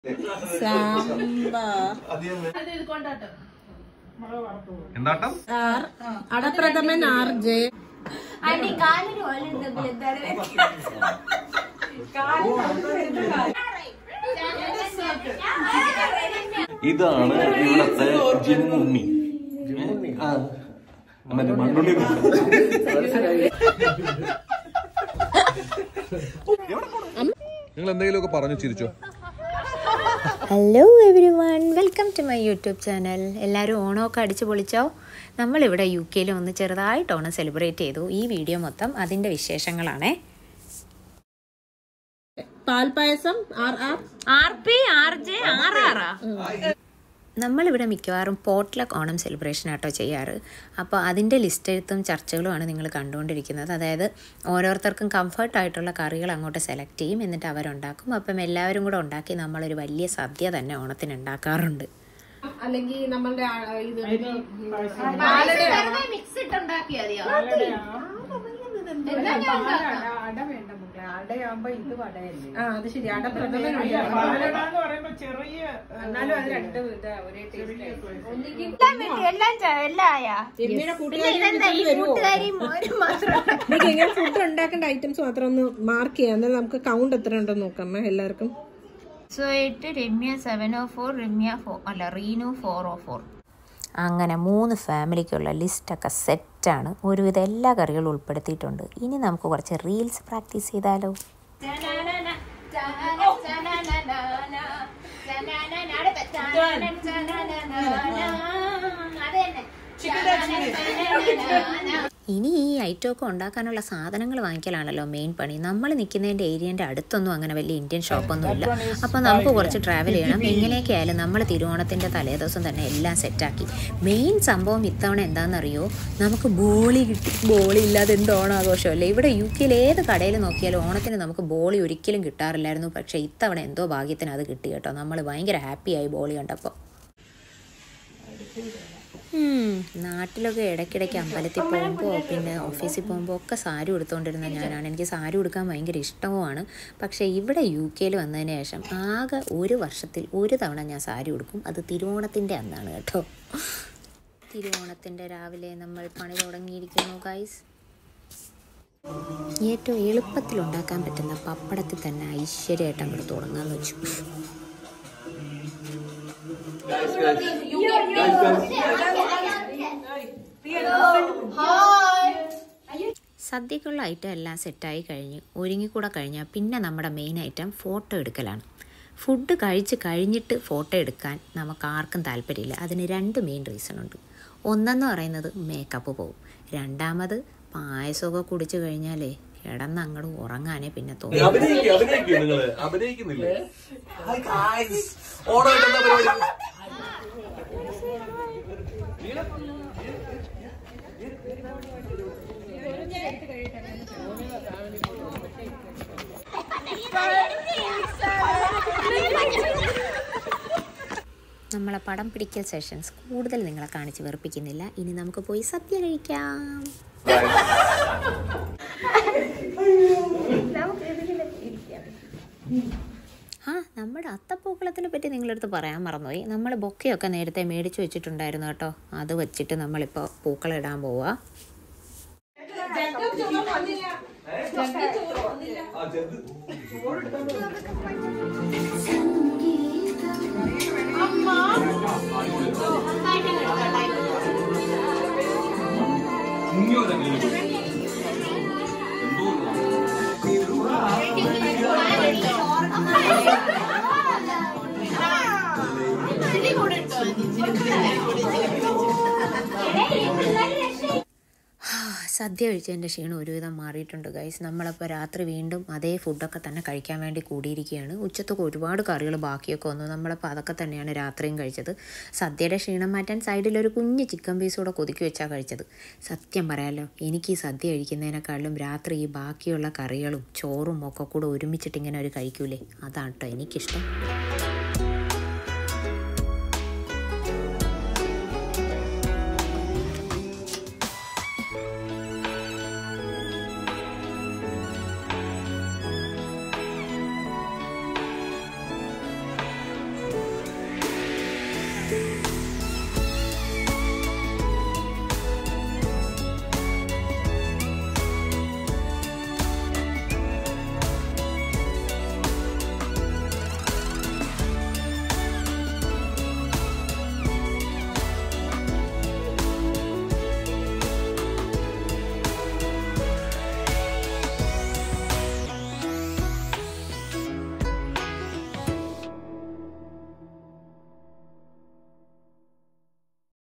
എന്താട്ടം അടപ്രഥമൻ RJ ഇതാണ് ഇവിടത്തെ ജിമ്മുമ്മി. മണ്ണുണ്ണി നിങ്ങൾ എന്തെങ്കിലുമൊക്കെ പറഞ്ഞു ചിരിച്ചോ? Hello everyone, welcome to my YouTube channel. എല്ലാവരും ഓണമൊക്കെ അടിച്ചു പൊളിച്ചോ? നമ്മളിവിടെ UK ഒന്ന് ചെറുതായിട്ട് ഓണം സെലിബ്രേറ്റ് ചെയ്തു. ഈ വീഡിയോ മൊത്തം അതിൻ്റെ വിശേഷങ്ങളാണേ. പാൽപായസം നമ്മളിവിടെ മിക്കവാറും പോട്ട്ലക്ക് ഓണം സെലിബ്രേഷൻ ആട്ടോ ചെയ്യാറ്. അപ്പോൾ അതിൻ്റെ ലിസ്റ്റ് എഴുത്തും ചർച്ചകളുമാണ് നിങ്ങൾ കണ്ടുകൊണ്ടിരിക്കുന്നത്. അതായത് ഓരോരുത്തർക്കും കംഫർട്ടായിട്ടുള്ള കറികൾ അങ്ങോട്ട് സെലക്ട് ചെയ്യും, എന്നിട്ട് അവരുണ്ടാക്കും. അപ്പം എല്ലാവരും കൂടെ ഉണ്ടാക്കി നമ്മളൊരു വലിയ സദ്യ തന്നെ ഓണത്തിന് ഉണ്ടാക്കാറുണ്ട്. അല്ലെങ്കിൽ നമ്മളുടെ അത് ശരി. എങ്ങനെ ഫുഡ് ഉണ്ടാക്കേണ്ട ഐറ്റംസ് മാത്രം ഒന്ന് മാർക്ക് ചെയ്യാം, എന്നാൽ നമുക്ക് കൗണ്ട് എത്ര ഉണ്ടെന്ന് നോക്കാം എല്ലാവർക്കും. രമ്യ 704, റീനു 404. അങ്ങനെ 3 ഫാമിലിക്കുള്ള ലിസ്റ്റൊക്കെ സെറ്റാണ്. ഒരുവിധം എല്ലാ കറികളും ഉൾപ്പെടുത്തിയിട്ടുണ്ട്. ഇനി നമുക്ക് കുറച്ച് റീൽസ് പ്രാക്ടീസ് ചെയ്താലോ? ഇനി ഈ ഐറ്റമൊക്കെ ഉണ്ടാക്കാനുള്ള സാധനങ്ങൾ വാങ്ങിക്കലാണല്ലോ മെയിൻ പണി. നമ്മൾ നിൽക്കുന്നതിൻ്റെ ഏരിയൻ്റെ അടുത്തൊന്നും അങ്ങനെ വലിയ ഇന്ത്യൻ ഷോപ്പൊന്നുമില്ല. അപ്പോൾ നമുക്ക് കുറച്ച് ട്രാവൽ ചെയ്യണം. എങ്ങനെയൊക്കെ ആയാലും നമ്മൾ തിരുവോണത്തിൻ്റെ തലേദിവസം തന്നെ എല്ലാം സെറ്റാക്കി. മെയിൻ സംഭവം ഇത്തവണ എന്താണെന്നറിയോ? നമുക്ക് ബോളി കിട്ടി. ബോളി ഇല്ലാതെ എന്ത് ഓണാഘോഷമല്ലേ? ഇവിടെ UK ഏത് കടയിൽ നോക്കിയാലും ഓണത്തിന് നമുക്ക് ബോളി ഒരിക്കലും കിട്ടാറില്ലായിരുന്നു. പക്ഷേ ഇത്തവണ എന്തോ ഭാഗ്യത്തിന് അത് കിട്ടി കേട്ടോ. നമ്മൾ ഭയങ്കര ഹാപ്പിയായി ബോളി കണ്ടപ്പോൾ. നാട്ടിലൊക്കെ ഇടയ്ക്കിടയ്ക്ക് അമ്പലത്തിൽ പോകുമ്പോൾ പിന്നെ ഓഫീസിൽ പോകുമ്പോൾ ഒക്കെ സാരി ഉടുത്തുകൊണ്ടിരുന്ന ഞാനാണ്. എനിക്ക് സാരി ഉടുക്കാൻ ഭയങ്കര ഇഷ്ടവുമാണ്. പക്ഷേ ഇവിടെ UK വന്നതിന് ശേഷം ആകെ ഒരു വർഷത്തിൽ ഒരു തവണ ഞാൻ സാരി ഉടുക്കും. അത് തിരുവോണത്തിൻ്റെ അന്നാണ് കേട്ടോ. തിരുവോണത്തിൻ്റെ രാവിലെ നമ്മൾ പണി തുടങ്ങിയിരിക്കുന്നു ഗൈസ്. ഏറ്റവും എളുപ്പത്തിൽ ഉണ്ടാക്കാൻ പറ്റുന്ന പപ്പടത്തിൽ തന്നെ ഐശ്വര്യമായിട്ട് അങ്ങോട്ട് തുടങ്ങാമെന്ന് വെച്ചു. സദ്യക്കുള്ള ഐറ്റം എല്ലാം സെറ്റായി കഴിഞ്ഞ് ഒരുങ്ങിക്കൂടെ കഴിഞ്ഞാൽ പിന്നെ നമ്മുടെ മെയിൻ ഐറ്റം ഫോട്ടോ എടുക്കലാണ്. ഫുഡ് കഴിച്ച് കഴിഞ്ഞിട്ട് ഫോട്ടോ എടുക്കാൻ നമുക്ക് ആർക്കും താല്പര്യമില്ല. അതിന് 2 മെയിൻ റീസൺ ഉണ്ട്. ഒന്നെന്ന് പറയുന്നത് മേക്കപ്പ് പോവും. രണ്ടാമത് പായസമൊക്കെ കുടിച്ചു കഴിഞ്ഞാലേ കിടന്ന് അങ്ങോട്ട് ഉറങ്ങാനേ പിന്നെ തോന്നും. നമ്മളെ പടം പിടിക്കൽ സെഷൻസ് കൂടുതൽ നിങ്ങളെ കാണിച്ച് വെറുപ്പിക്കുന്നില്ല. ഇനി നമുക്ക് പോയി സദ്യ കഴിക്കാം. നമ്മുടെ അത്തപ്പൂക്കളത്തിനെ പറ്റി നിങ്ങളടുത്ത് പറയാൻ മറന്നുപോയി. നമ്മൾ ബൊക്കെയൊക്കെ നേരത്തെ മേടിച്ചു വെച്ചിട്ടുണ്ടായിരുന്നു കേട്ടോ. അത് വെച്ചിട്ട് നമ്മളിപ്പോൾ പൂക്കളിടാൻ പോവാ. സദ്യ കഴിച്ചതിൻ്റെ ക്ഷീണം ഒരുവിധം മാറിയിട്ടുണ്ട് ഗൈസ്. നമ്മളപ്പോൾ രാത്രി വീണ്ടും അതേ ഫുഡൊക്കെ തന്നെ കഴിക്കാൻ വേണ്ടി കൂടിയിരിക്കുകയാണ്. ഉച്ചത്തൊക്കെ ഒരുപാട് കറികൾ ബാക്കിയൊക്കെ വന്നു. നമ്മളപ്പോൾ അതൊക്കെ തന്നെയാണ് രാത്രിയും കഴിച്ചത്. സദ്യയുടെ ക്ഷീണം മാറ്റാൻ സൈഡിലൊരു കുഞ്ഞ് ചിക്കൻ പീസ് കൂടെ കൊതുക്കി വെച്ചാൽ കഴിച്ചത്. സത്യം പറയാമല്ലോ, എനിക്ക് ഈ സദ്യ കഴിക്കുന്നതിനേക്കാളും രാത്രി ഈ ബാക്കിയുള്ള കറികളും ചോറും ഒക്കെ കൂടെ ഒരുമിച്ചിട്ട് ഇങ്ങനെ ഒരു കഴിക്കൂലേ, അതാണ് കേട്ടോ എനിക്കിഷ്ടം.